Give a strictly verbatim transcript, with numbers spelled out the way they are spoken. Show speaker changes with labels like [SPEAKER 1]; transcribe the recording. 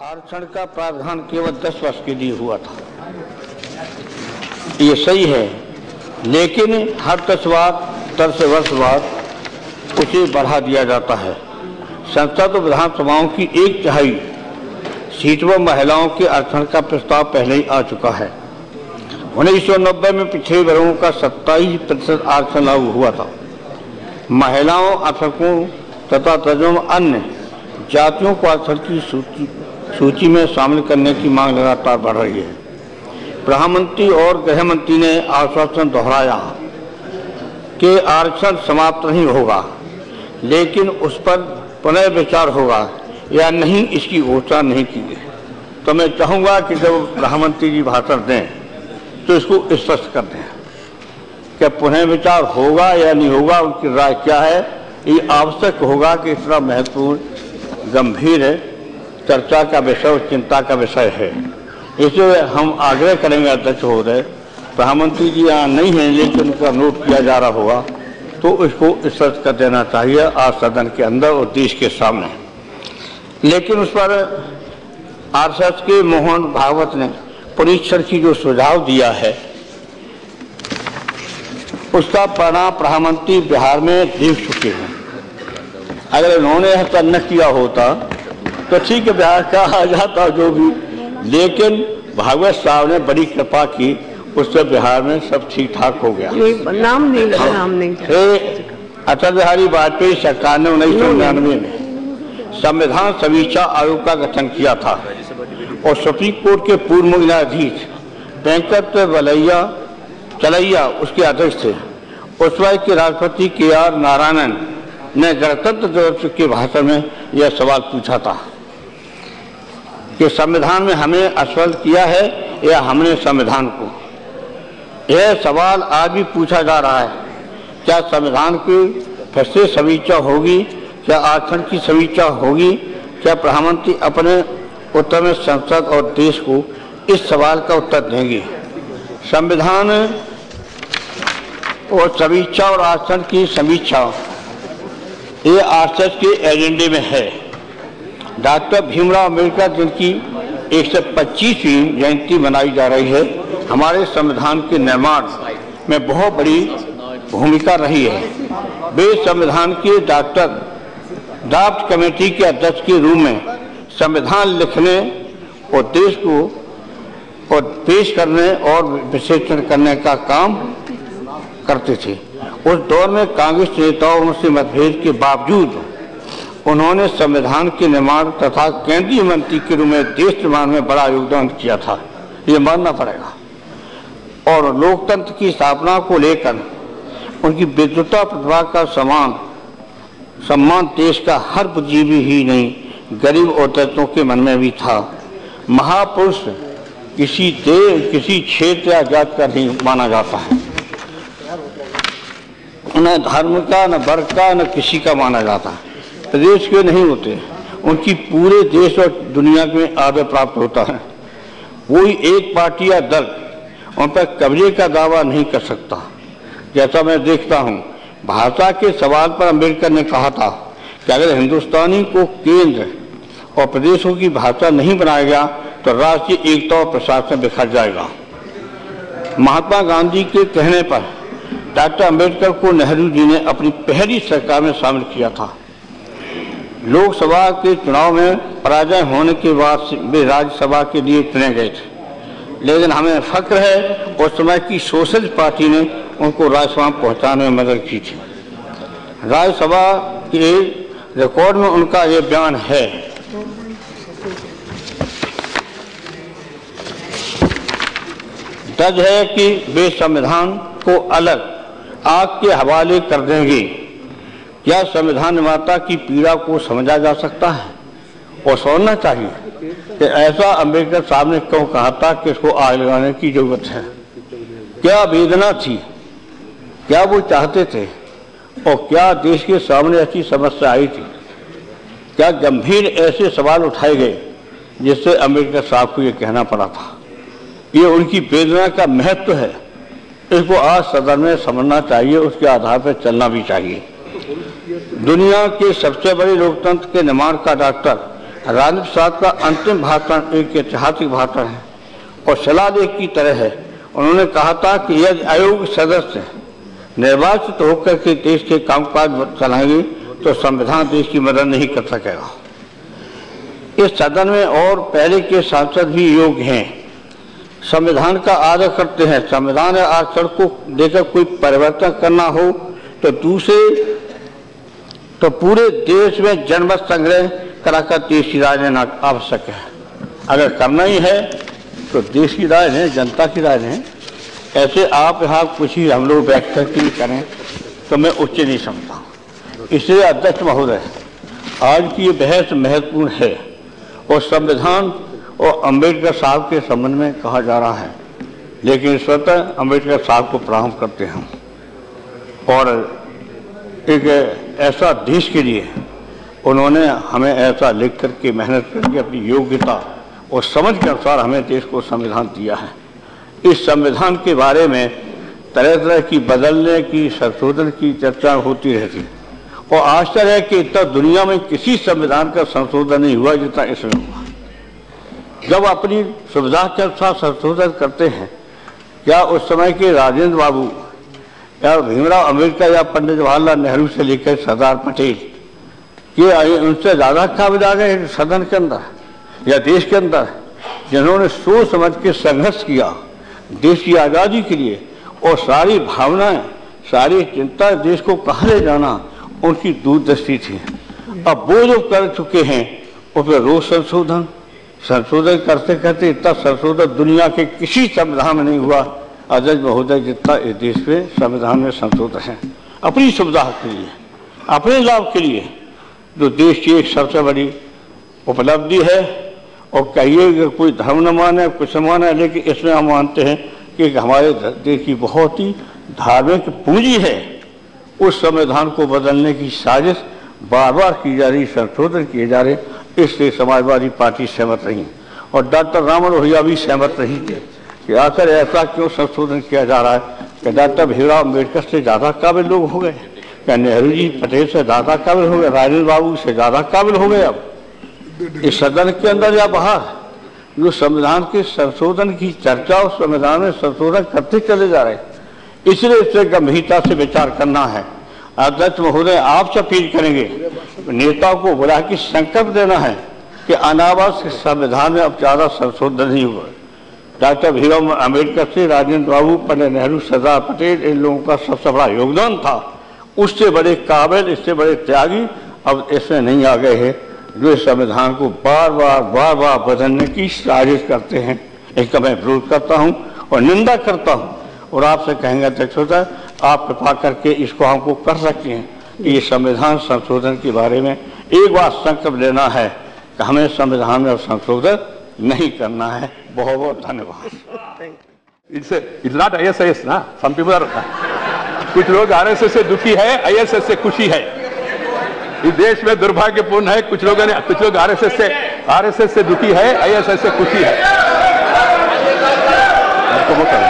[SPEAKER 1] आरक्षण का प्रावधान केवल दस वर्ष के लिए हुआ था, ये सही है, लेकिन हर दस वर्ष दस वर्ष बाद उसे बढ़ा दिया जाता है। संसद और विधानसभाओं की एक तिहाई सीट पर महिलाओं के आरक्षण का प्रस्ताव पहले ही आ चुका है। उन्नीस सौ नब्बे में पिछड़े वर्गों का सत्ताईस प्रतिशत आरक्षण लागू हुआ था। महिलाओं, अल्पसंख्यकों तथा दर्जनों अन्य जातियों को आरक्षण की सूची सूची में शामिल करने की मांग लगातार बढ़ रही है। प्रधानमंत्री और गृह मंत्री ने आश्वासन दोहराया कि आरक्षण समाप्त नहीं होगा, लेकिन उस पर पुनर्विचार होगा या नहीं, इसकी घोषणा नहीं की है। तो मैं चाहूँगा कि जब प्रधानमंत्री जी भाषण दें तो इसको स्पष्ट कर दें कि पुनर्विचार होगा या नहीं होगा, उनकी राय क्या है। ये आवश्यक होगा कि इतना महत्वपूर्ण गंभीर चर्चा का विषय और चिंता का विषय है। इसलिए हम आग्रह करेंगे अध्यक्ष महोदय, प्रधानमंत्री जी यहाँ नहीं हैं लेकिन उनका नोट किया जा रहा होगा तो इसको स्पष्ट कर देना चाहिए आज सदन के अंदर और देश के सामने। लेकिन उस पर आरएसएस के मोहन भागवत ने परीक्षण की जो सुझाव दिया है उसका परिणाम प्रधानमंत्री बिहार में देख चुके हैं। अगर उन्होंने ऐसा न किया होता तो ठीक है, बिहार का आ जाता जो भी, लेकिन भागवत साहब ने बड़ी कृपा की, उससे बिहार में सब ठीक ठाक हो गया।
[SPEAKER 2] नाम नहीं लगा, नाम नहीं।
[SPEAKER 1] अटल बिहारी वाजपेयी सरकार ने उन्नीस सौ निन्यानवे में संविधान समीक्षा आयोग का गठन किया था और सुप्रीम कोर्ट के पूर्व न्यायाधीश वेंकट वलैया चलैया उसके अध्यक्ष थे। उस वक्त के राष्ट्रपति के आर नारायणन ने गणतंत्र दिवस के भाषण में यह सवाल पूछा था कि संविधान में हमें असफल किया है या हमने संविधान को। यह सवाल आज भी पूछा जा रहा है, क्या संविधान की फिर से समीक्षा होगी, क्या आरक्षण की समीक्षा होगी, क्या प्रधानमंत्री अपने उत्तर में संसद और देश को इस सवाल का उत्तर देंगे। संविधान और समीक्षा और आरक्षण की समीक्षा ये आरएसएस के एजेंडे में है। डॉक्टर भीमराव अम्बेडकर जिनकी एक सौ पच्चीसवीं जयंती मनाई जा रही है, हमारे संविधान के निर्माण में बहुत बड़ी भूमिका रही है। वे संविधान के डॉक्टर ड्राफ्ट कमेटी के अध्यक्ष के रूप में संविधान लिखने और देश को और पेश करने और विश्लेषण करने का काम करते थे। उस दौर में कांग्रेस नेताओं से मतभेद के बावजूद उन्होंने संविधान के निर्माण तथा केंद्रीय मंत्री के रूप में देश निर्माण में बड़ा योगदान किया था, ये मानना पड़ेगा। और लोकतंत्र की स्थापना को लेकर उनकी विद्वता प्रतिभा का समान सम्मान देश का हर बुद्धिजीवी ही नहीं, गरीब और दलितों के मन में भी था। महापुरुष किसी देश, किसी क्षेत्र या जात का नहीं माना जाता है, न धर्म का, न वर्ग का, न किसी का माना जाता है। प्रदेश के नहीं होते, उनकी पूरे देश और दुनिया में आदर प्राप्त होता है। कोई एक पार्टी या दल उन पर कब्जे का दावा नहीं कर सकता। जैसा मैं देखता हूँ, भाषा के सवाल पर अम्बेडकर ने कहा था कि अगर हिंदुस्तानी को केंद्र और प्रदेशों की भाषा नहीं बनाया गया तो राष्ट्रीय एकता और प्रशासन बिखर जाएगा। महात्मा गांधी के कहने पर डॉक्टर अम्बेडकर को नेहरू जी ने अपनी पहली सरकार में शामिल किया था। लोकसभा के चुनाव में पराजय होने के बाद वे राज्यसभा के लिए चुने गए थे, लेकिन हमें फक्र है उस समय की सोशलिस्ट पार्टी ने उनको राज्यसभा पहुंचाने में मदद की थी। राज्यसभा के रिकॉर्ड में उनका ये बयान है, दर्ज है कि वे संविधान को अलग आग के हवाले कर देंगे। क्या संविधान निर्माता की पीड़ा को समझा जा सकता है और समझना चाहिए कि ऐसा अम्बेडकर साहब ने क्यों कहा था कि इसको आग लगाने की जरूरत है। क्या वेदना थी, क्या वो चाहते थे और क्या देश के सामने ऐसी समस्या आई थी, क्या गंभीर ऐसे सवाल उठाए गए जिससे अम्बेडकर साहब को ये कहना पड़ा था। ये उनकी वेदना का महत्व है, इसको आज सदन में समझना चाहिए, उसके आधार पर चलना भी चाहिए। दुनिया के सबसे बड़े लोकतंत्र के निर्माण का डॉक्टर राजेंद्र प्रसाद का अंतिम भाषण एक ऐतिहासिक भाषण है और शिलालेख की तरह है। उन्होंने कहा था कि यदि आयोग सदस्य निर्वाचित होकर के देश के कामकाज चलाएंगे तो संविधान देश की मदद नहीं कर सकेगा। इस सदन में और पहले के सांसद भी योग्य हैं, संविधान का आदर करते हैं। संविधान या आचरण को लेकर कोई परिवर्तन करना हो तो दूसरे तो पूरे देश में जनमत संग्रह कराकर देश की राय लेना आवश्यक है। अगर करना ही है तो देश की राय लें, जनता की राय लें। ऐसे आप यहाँ कुछ ही हम लोग व्याख्या की करें तो मैं उचित नहीं समझता। इसलिए अध्यक्ष महोदय, आज की ये बहस महत्वपूर्ण है और संविधान और अम्बेडकर साहब के संबंध में कहा जा रहा है, लेकिन स्वतः अम्बेडकर साहब को प्रणाम करते हैं और एक ऐसा देश के लिए उन्होंने हमें ऐसा लिख करके मेहनत करके अपनी योग्यता और समझ के अनुसार हमें देश को संविधान दिया है। इस संविधान के बारे में तरह तरह की बदलने की, संशोधन की चर्चा होती रहती है और आश्चर्य है कि इतना दुनिया में किसी संविधान का संशोधन नहीं हुआ जितना इसमें हुआ। जब अपनी सुविधा के अनुसार संशोधन करते हैं, क्या उस समय के राजेंद्र बाबू या भीमराव अम्बेडकर या पंडित जवाहरलाल नेहरू से लेकर सरदार पटेल ये उनसे ज़्यादा काबिल आ गए सदन के अंदर या देश के अंदर, जिन्होंने सोच समझ के संघर्ष किया देश की आज़ादी के लिए और सारी भावनाएं, सारी चिंता देश को कहाँ ले जाना उनकी दूरदृष्टि थी। अब वो जो कर चुके हैं उस पर रोज संशोधन संशोधन करते करते इतना संशोधन दुनिया के किसी संविधान में नहीं हुआ अध्यक्ष महोदय जितना इस देश में संविधान में संशोधन है। अपनी सुविधा के लिए, अपने लाभ के लिए, जो देश की एक सबसे बड़ी उपलब्धि है। और कहिए कि कोई धर्म न माने, कुछ न माने, लेकिन इसमें हम मानते हैं कि हमारे देश की बहुत ही धार्मिक पूंजी है। उस संविधान को बदलने की साजिश बार बार की जा रही, संशोधन किए जा रहे, इससे समाजवादी पार्टी सहमत रही और डॉक्टर राम मनोहर भी सहमत रही थे कि आखिर ऐसा क्यों संशोधन किया जा रहा है कि डॉक्टर भीमराव अम्बेडकर से ज़्यादा काबिल लोग हो गए, क्या नेहरू जी पटेल से ज़्यादा काबिल हो गए, राजेंद्र बाबू से ज़्यादा काबिल हो गए। अब इस सदन के अंदर या बाहर जो संविधान के संशोधन की चर्चा और संविधान में संशोधन करते चले जा रहे, इसलिए इससे गंभीरता से विचार करना है। अध्यक्ष महोदय, आपसे अपील करेंगे नेताओं को बुला के संकल्प देना है कि अनावश्यक संविधान में अब ज़्यादा संशोधन नहीं हुआ। डॉक्टर भीमराव अम्बेडकर से राजेंद्र बाबू, पंडित नेहरू, सरदार पटेल, इन लोगों का सबसे बड़ा योगदान था। उससे बड़े काबिल, इससे बड़े त्यागी अब इसमें नहीं आ गए हैं, जो इस संविधान को बार बार बार बार बदलने की साजिश करते हैं। इसका मैं विरोध करता हूं और निंदा करता हूं और आपसे कहेंगे अध्यक्ष महोदय, आप कृपा करके इसको हमको कर सकते हैं कि ये संविधान संशोधन के बारे में एक बार संकल्प लेना है कि हमें संविधान में संशोधन नहीं करना है। बहुत बहुत धन्यवाद।
[SPEAKER 3] It's a, it's not I S S ना, some people are, कुछ लोग आर एस एस से दुखी है, आई एस एस से खुशी है। इस देश में दुर्भाग्यपूर्ण है, कुछ लोगों ने कुछ लोग आर एस एस से आर एस एस से दुखी है, आई एस एस से खुशी है।